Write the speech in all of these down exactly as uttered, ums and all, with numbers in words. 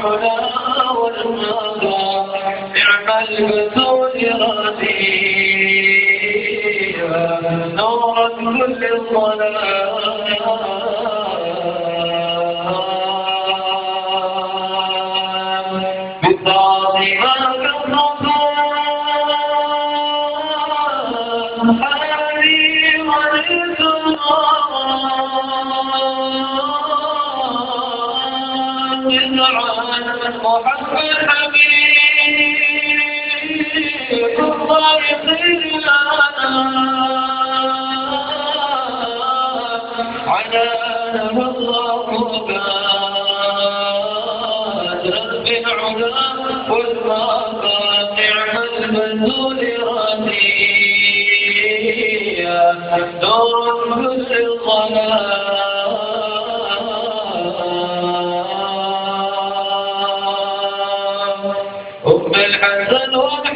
العلا والمدى نعم البذول غادية نورت كل الظلام بطاعتها كالنظام حالي والإسلام بدعان محب الحبيب الله خير الأنام على الله مبادر بالعلا والمقى نعم البذول غادية دور كل الظلام أم الحسن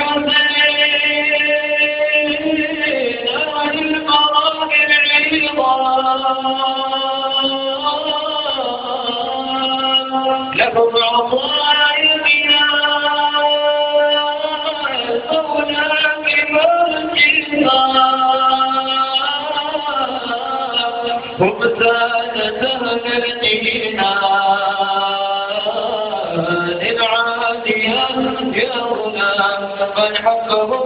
والحسين أهل المراحل العظام لهم عطايا مولاك والجنان هم سادة الجنان العالية يا غلام من حبهم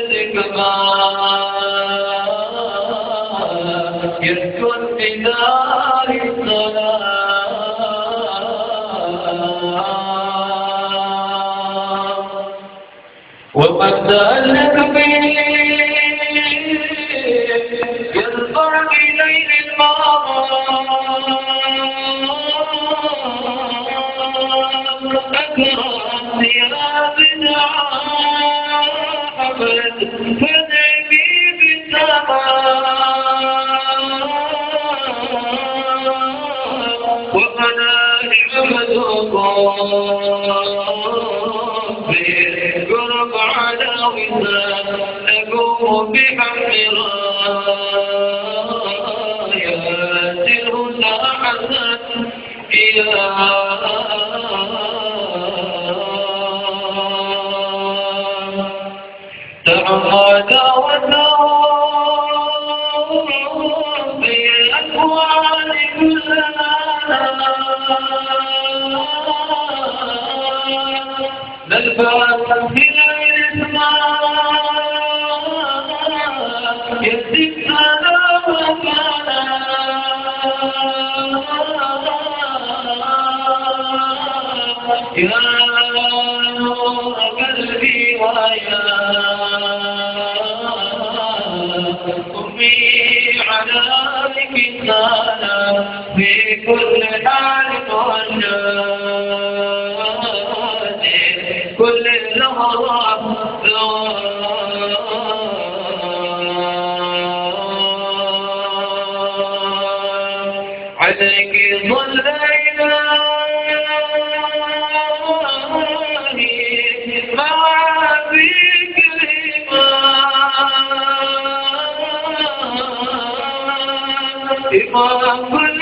بالكمال يسكن بدار السلام وقد تألق به يرفع إليه المرام أكرم ثيابنا حمد فنبي بالسماء ومنائع بالقرب على وزان نقوم بحمد رايات الهدى حسن إلى تعقد وتوب في الأكوان كلها نلبس من الإسلام يزدنا مكانا يا نور قلبي ويا أمي على كتانا في كل حال وجاد كل اللحظات عليك ظلينا ما فيك إمام كل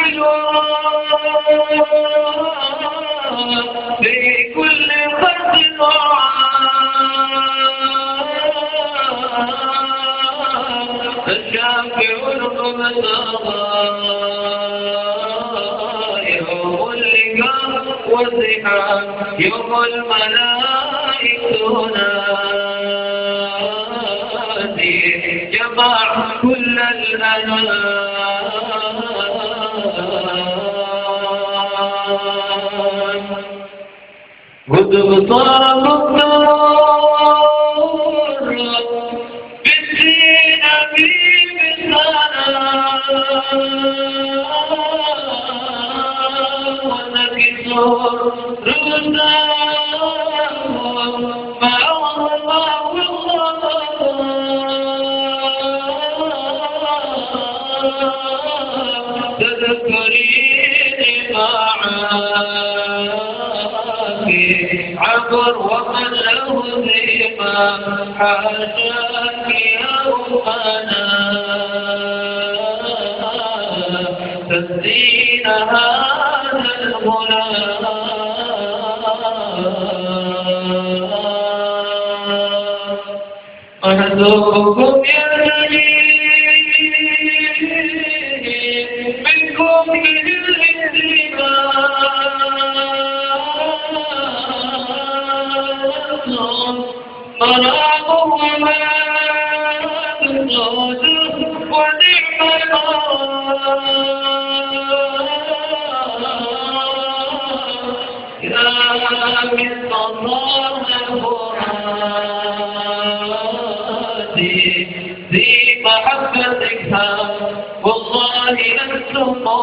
يوم في كل فرد الشافع القضاء يوم اللقاء والزحام يوم الملائكة تنادي جمع كل الأنام قد ابطال النور بالدين أبيب السلام ونكسر رسام مع الله والله تذكريني معاك عبر ومن له ذيما حاجاك يومنا تسدين هذا الغلام أرزقكم يا دليل منكم بالانتماء مرام وما تنقذ ونعم يا مثل الله مرادي ذي محبتك والله لست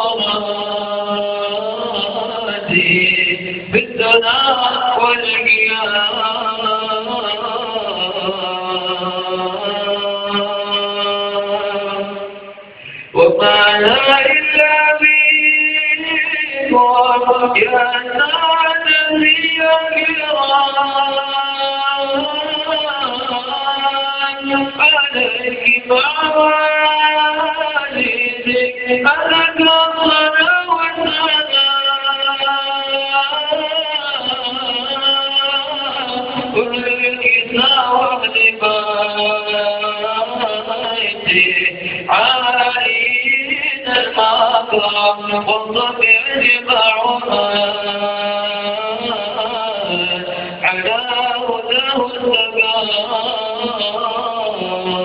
مرادي بالدنا والقيام وما لا إلا بكم يا سعادتي يا كرام عليك مواليدك أنا قصر وسلام كلك سوى لبايتي عالين المقام والطبع يجمعها على هداه السلام